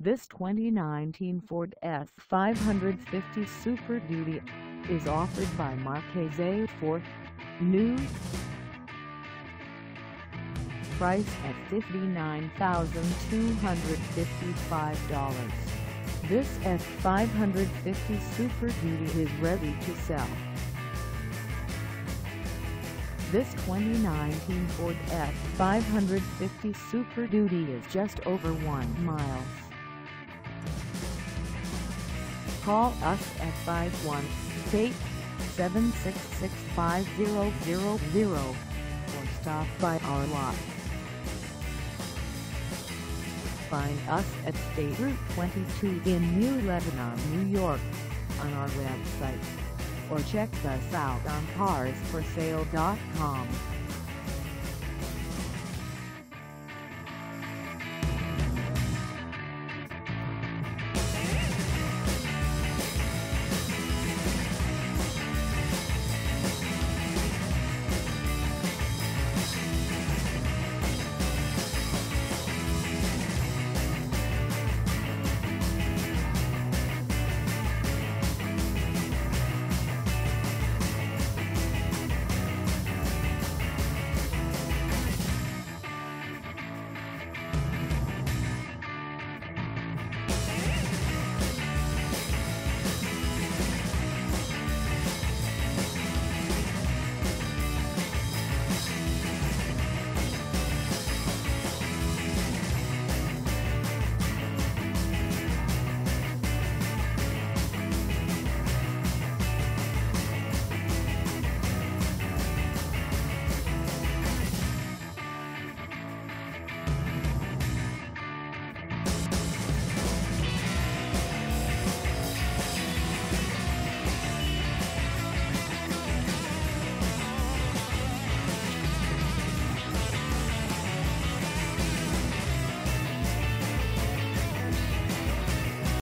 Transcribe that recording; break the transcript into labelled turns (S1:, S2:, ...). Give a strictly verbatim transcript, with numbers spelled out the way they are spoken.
S1: This twenty nineteen Ford F five fifty Super Duty is offered by Marchese Ford. New. Price at fifty-nine thousand two hundred fifty-five dollars. This F five fifty Super Duty is ready to sell. This twenty nineteen Ford F five fifty Super Duty is just over one mile. Call us at five one eight, seven six six, five zero zero zero or stop by our lot. Find us at State Route twenty-two in New Lebanon, New York, on our website, or check us out on cars for sale dot com.